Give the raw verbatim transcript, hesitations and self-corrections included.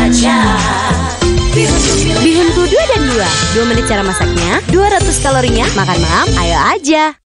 aja. Bihunku dua dan dua. dua menit cara masaknya, dua ratus kalorinya. Makan malam, ayo aja.